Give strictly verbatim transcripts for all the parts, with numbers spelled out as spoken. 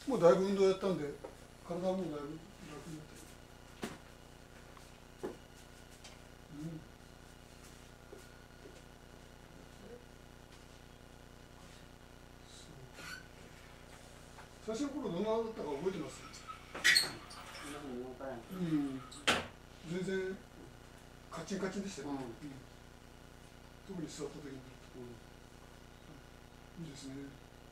もうだいぶ運動やったんで、体もだいぶ楽になってる。うん、最初の頃どんなだったか覚えてます？うん、全然カチンカチンでしたよ、うんうん、特に座った時に、うん、いいですね。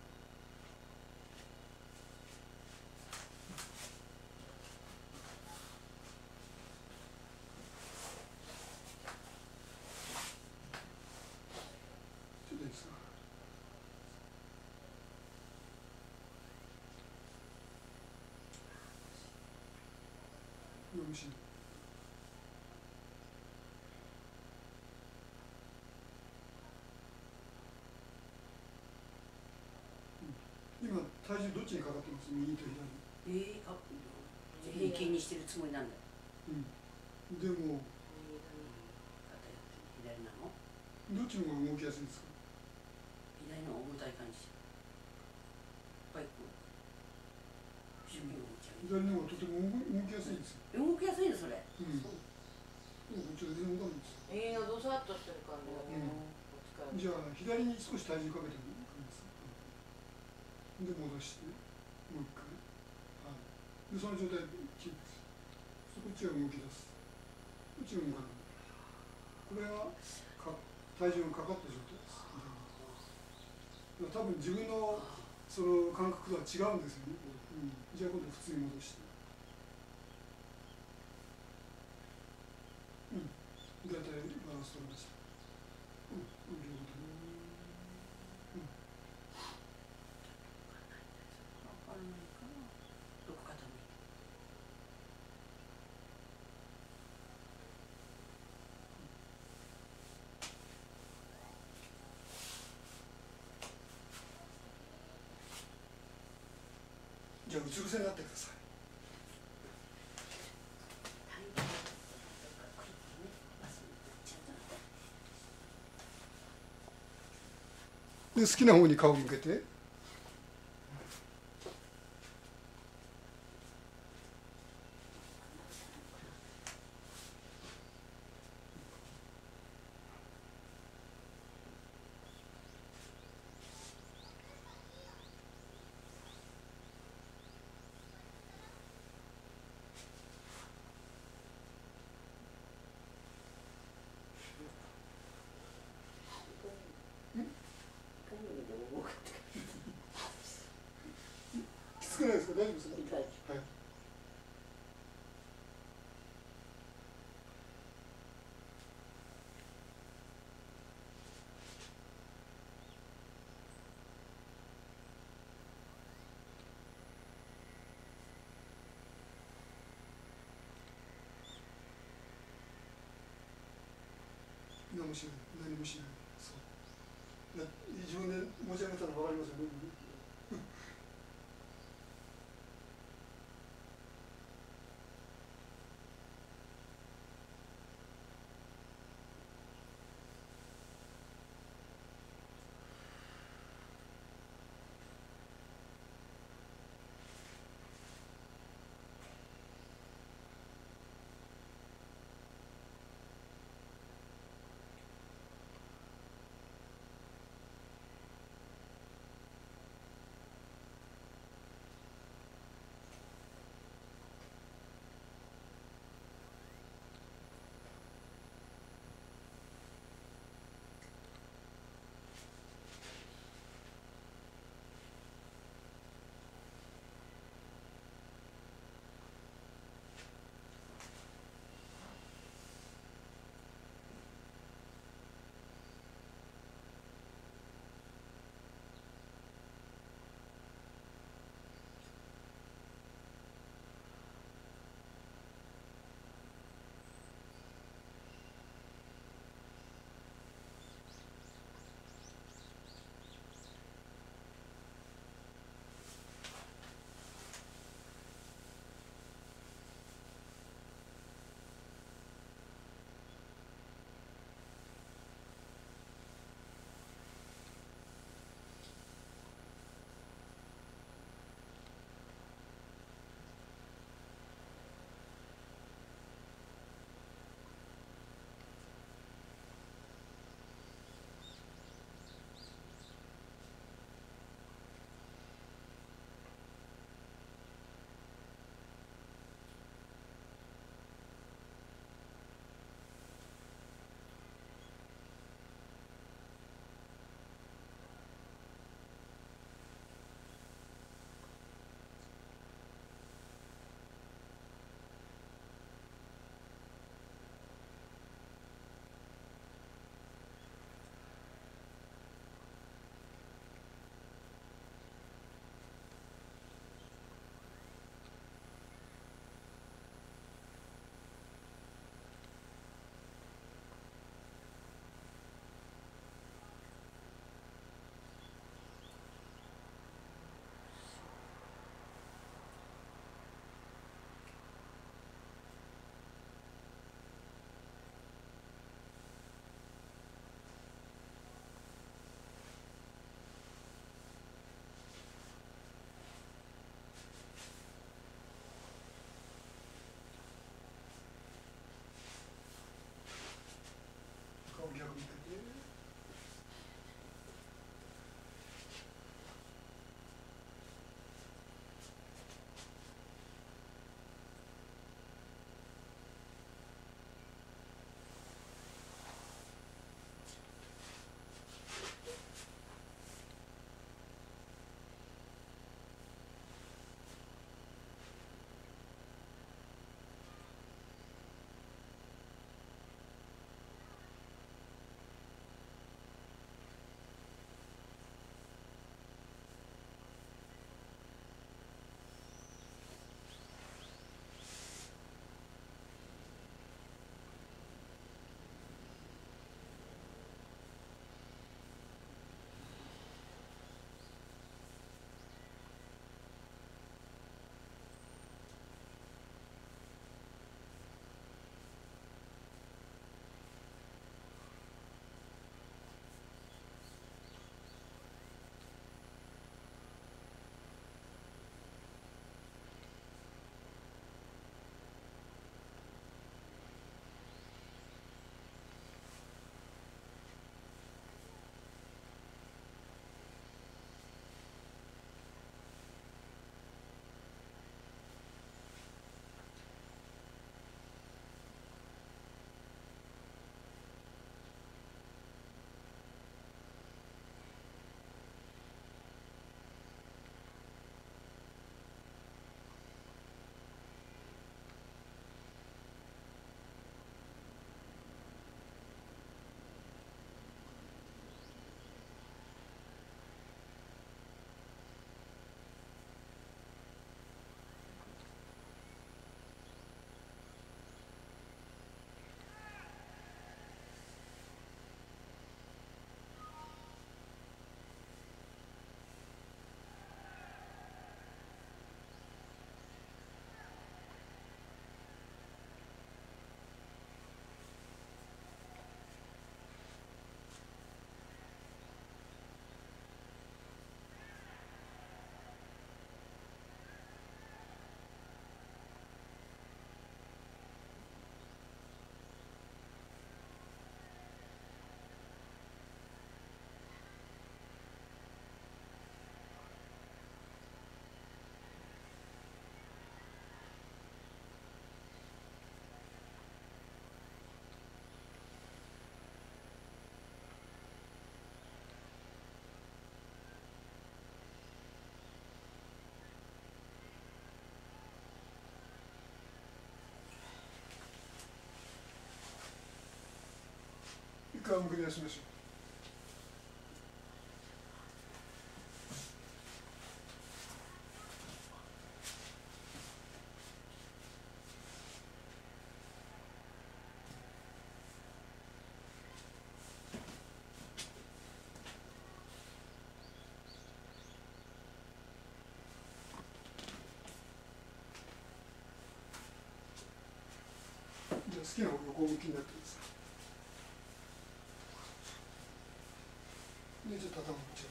ちょっといいですか。よろしい。今、体重どっちにかかってます？右と左。 えー、あ、平均にしてるつもりなんだよ。 うん。でも、 左なの？ どっちの方が動きやすいですか？ 左の重たい感じ。バイク。左の方がとても動きやすいですよ。 動きやすいのそれ。 うん。こっちは全然動かないんですよ。 右のどさっとしてる感じだね。 うん、じゃあ左に少し体重かけてもいいです。で戻して、もう一回。はい。でその状態でキープです。こっちが動き出す。こっちが動かない。これはか体重がかかった状態です。多分自分のその感覚とは違うんですよね。うん、じゃあ今度普通に戻して。うん。大体バランス取れました。うん、両方とも。うん。 わかんないかな。どこかとね。 じゃあうつ伏せになってください。で好きな方に顔を向けて。きつくないですか？大丈夫ですか？はい。何もしない。何もしない。そう。自分で持ち上げたの分かりますよね。 回向けで休みましょう。じゃあ好きな方横向きになってください。で、ちょっと頭持っちゃって。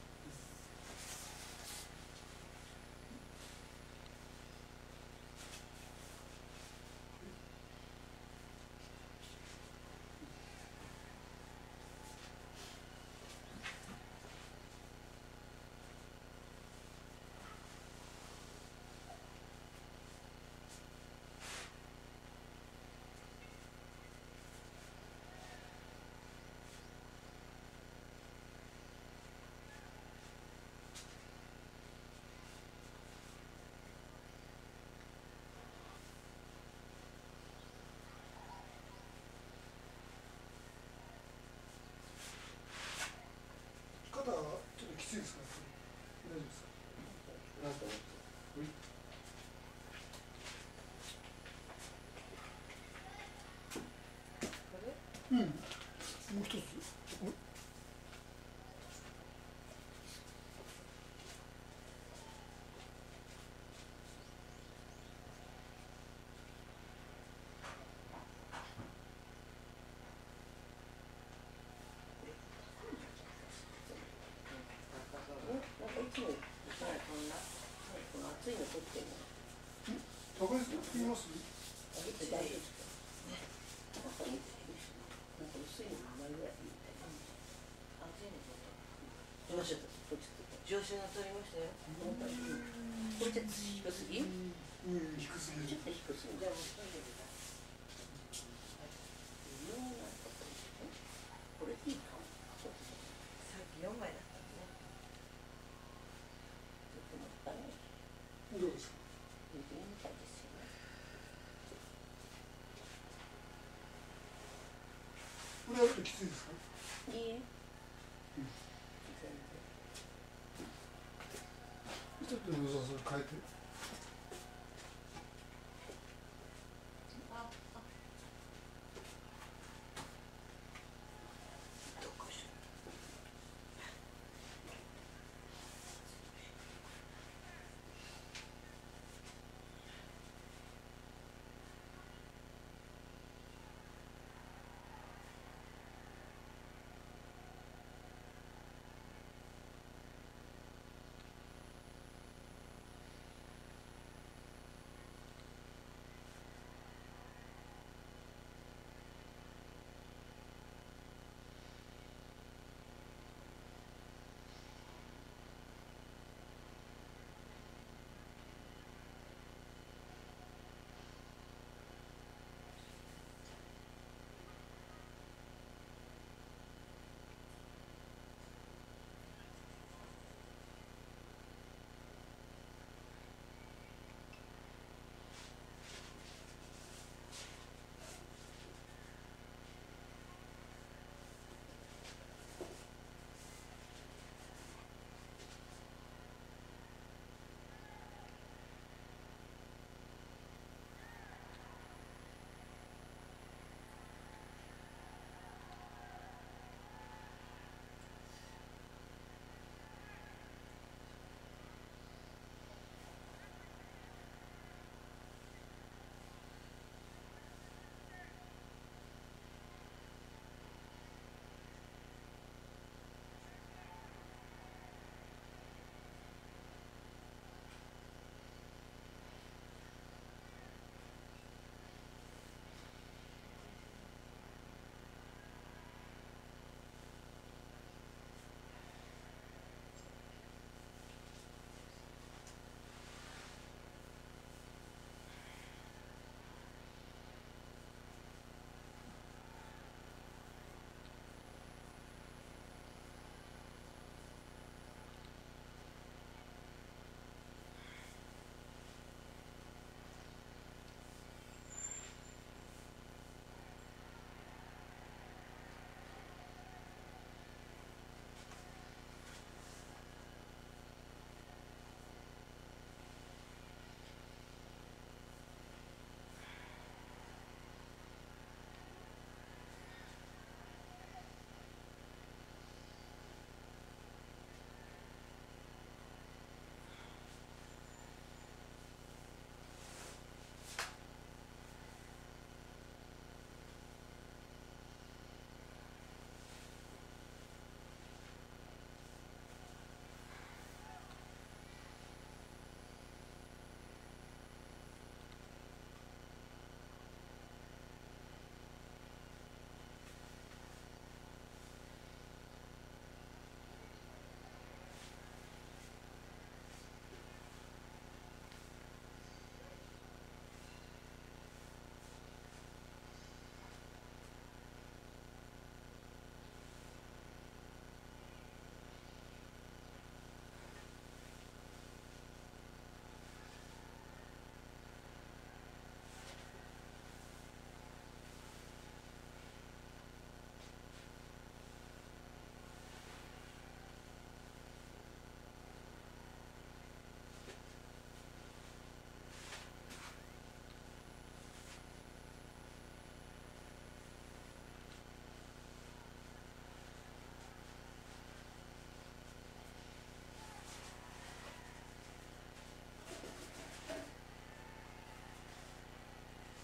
肩はちょっときついですか？大丈夫ですか？ なんかもっとうん。もう一つ。おなんかいつもこんなこの熱いの取ってるの。 高橋さん言います？ あげて大丈夫ですか？なんかなんか薄いのもあんまりぐらいみたいな。 熱いのとどうしようとちょっと上司が取りましたよ。 これちょっと低すぎ？ うん、低すぎちょる。 っと低すぎる。 じゃあもう一人でください。 微妙なところ。これいいかも。ちょっとさっき四枚だったのね。 もったいない。 どうですか？ いいみたいですよね。 これやるときついですか？ いいえ。 うん全然。 ちょっと野沢さん変えて。 あ、あ、 どこしよ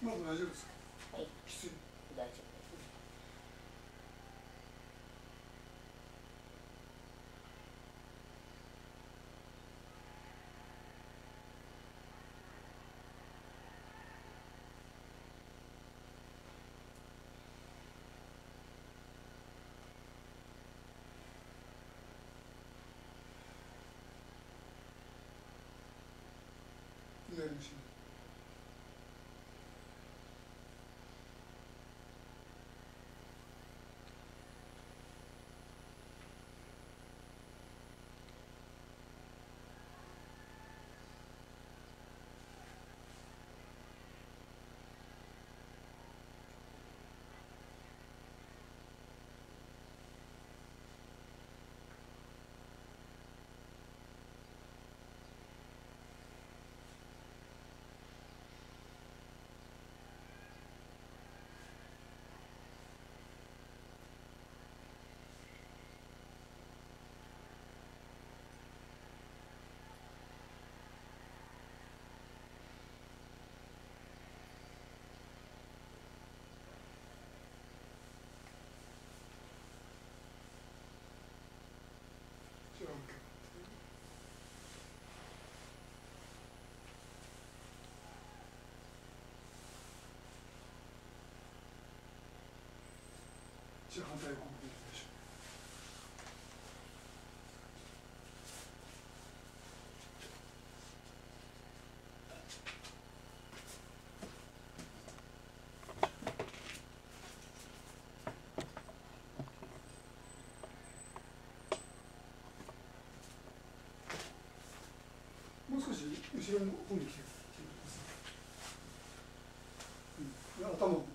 まだ大丈夫ですか？ はい、 きつい。 大丈夫です。 左のしじゃあ OK。じゃあ反対方向に行きましょう。もう少し後ろの方に来てください。うん、頭を。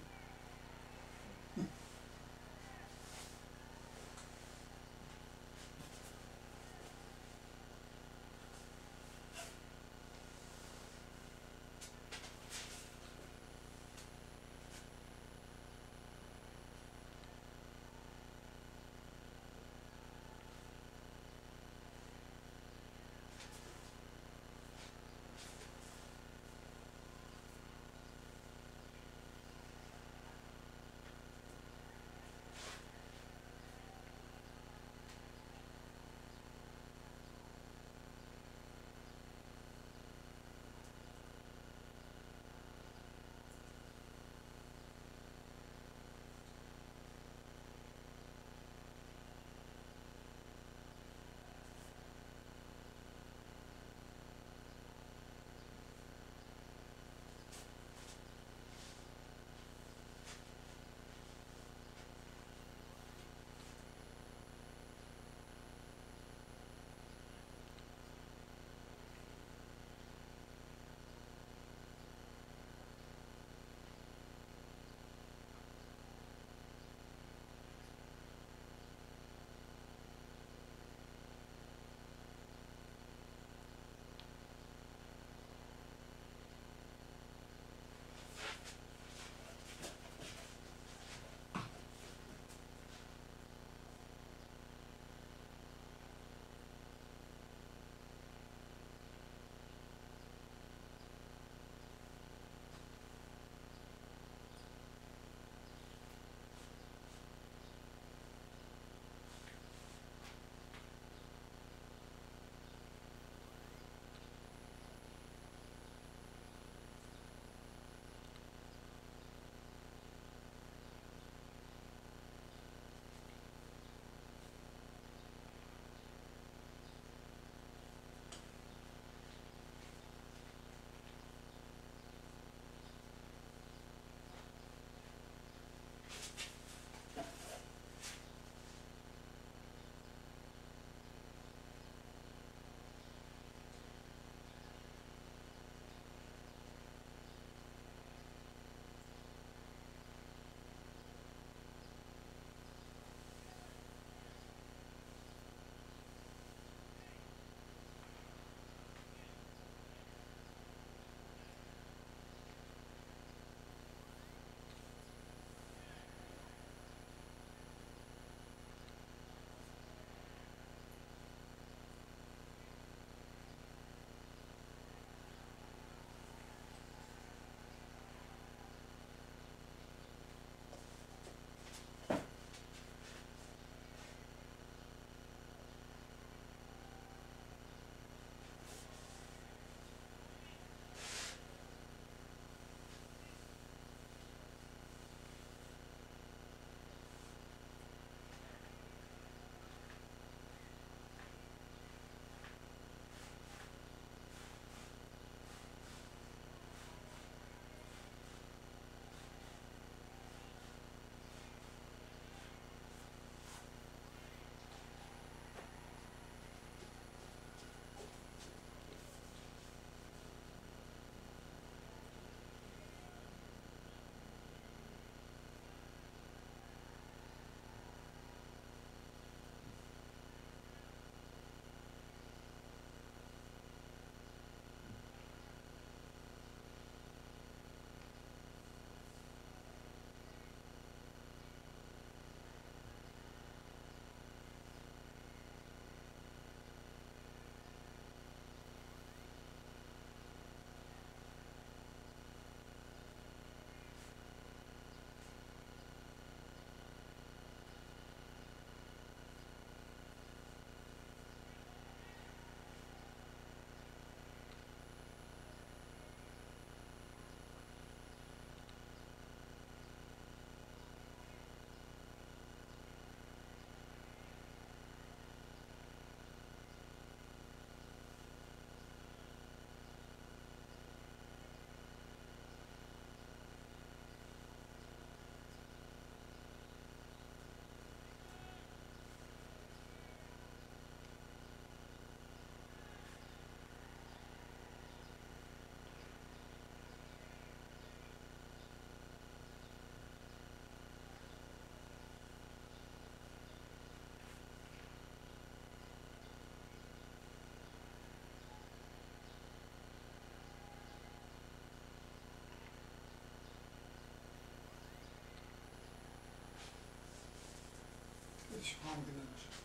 しょう。仰向けになりましょう。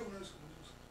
くないですか？大丈夫ですか？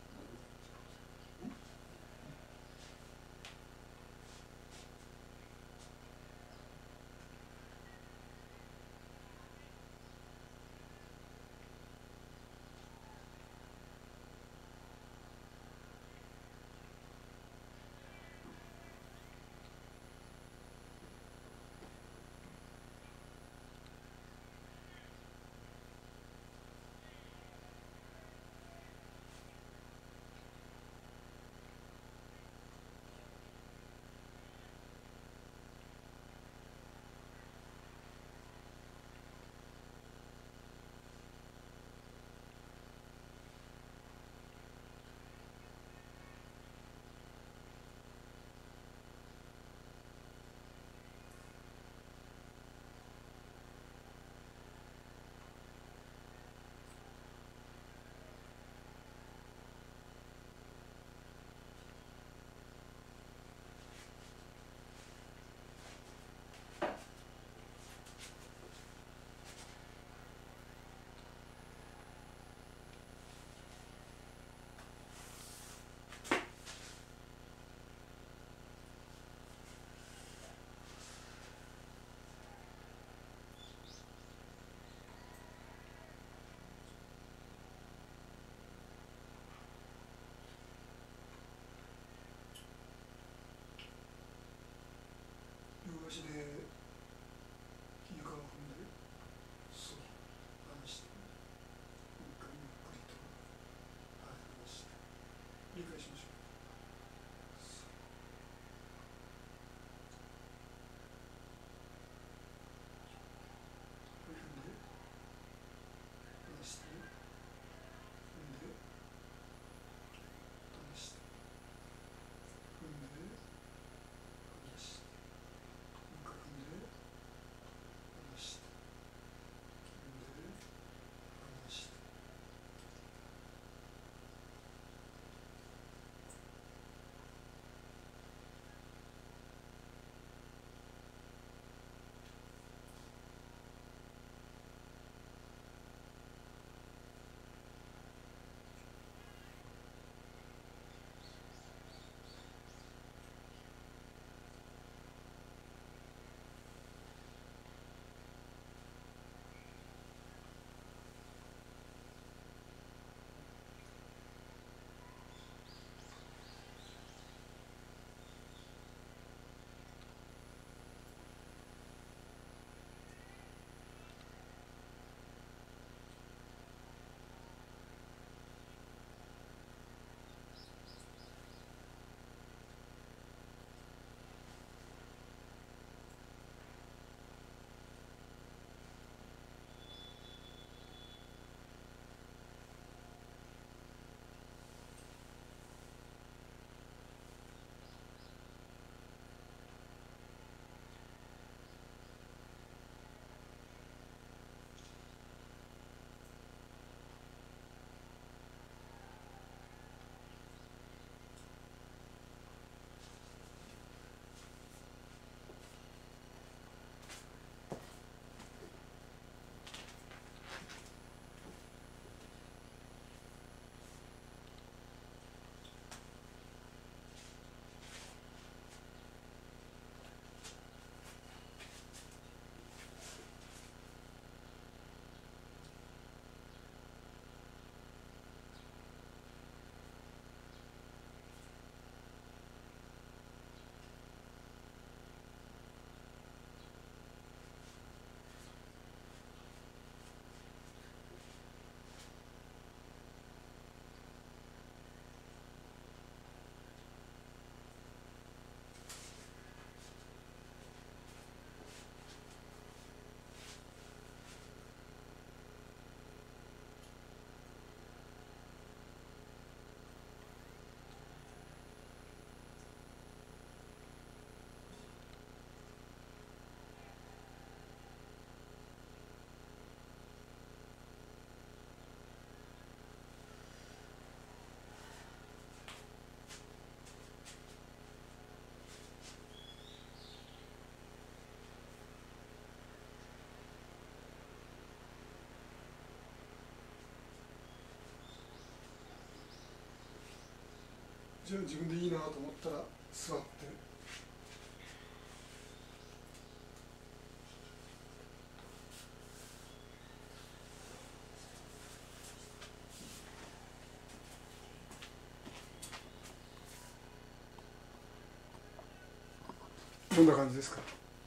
両足で床を踏んでそう離してもう一回ゆっくりとはい離して理解しましょう。これ踏んで離して踏んで離して踏んで離してもう一回踏んでじゃあ自分でいいなと思ったら座って。どんな感じですか？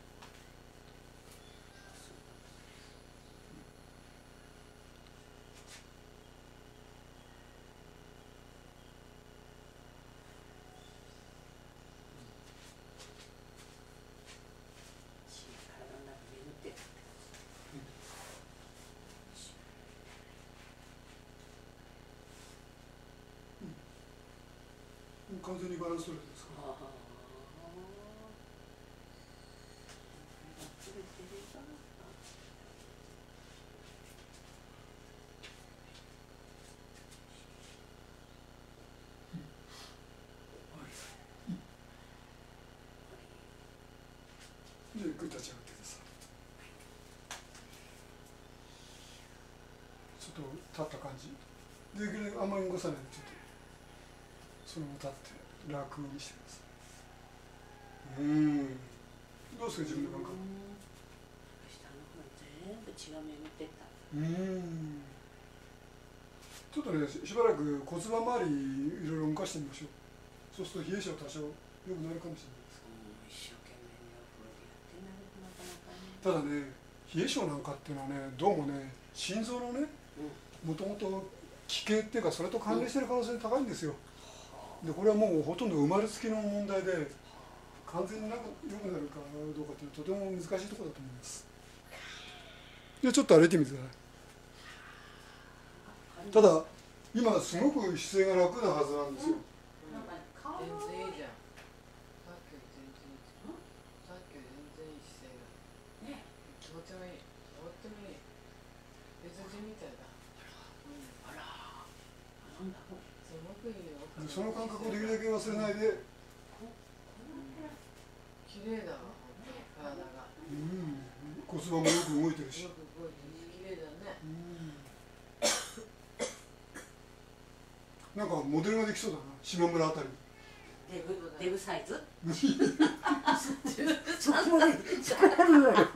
完全にバランス取れてますか？ゆっくり立ち上がってください。ちょっと立った感じできるだけあんまり動かさないで、ちょっとそのまま立って楽にしてください。うん、どうですか自分の感覚？ 下の方全部血が巡ってった。 うん、ちょっとねしばらく骨盤周りいろいろ動かしてみましょう。そうすると冷え性多少良くなるかもしれないです。 一生懸命にお風呂でやってなかなかね。 ただね、冷え性なんかっていうのはね、どうもね、心臓のね、もともと奇形っていうかそれと関連している可能性が高いんですよ。でこれはもうほとんど生まれつきの問題で、完全に良くなるかどうかというととても難しいところだと思います。でちょっと歩いてみてください。ただ今すごく姿勢が楽なはずなんですよ。 全然いいじゃん。さっきより全然いい。さっきより全然いい姿勢が。ね。とってもいい。とってもいい。別人みたいだ。 あら。なんだろう。 すごくいいよ。 その感覚をできるだけ忘れないで。 綺麗だわ、本当に体が。 うん、骨盤もよく動いてるし。 よく動いてるし、綺麗だね。 うん。なんかモデルができそうだな、島村あたり。 デブデブサイズ？ そこまでそこまでだよ。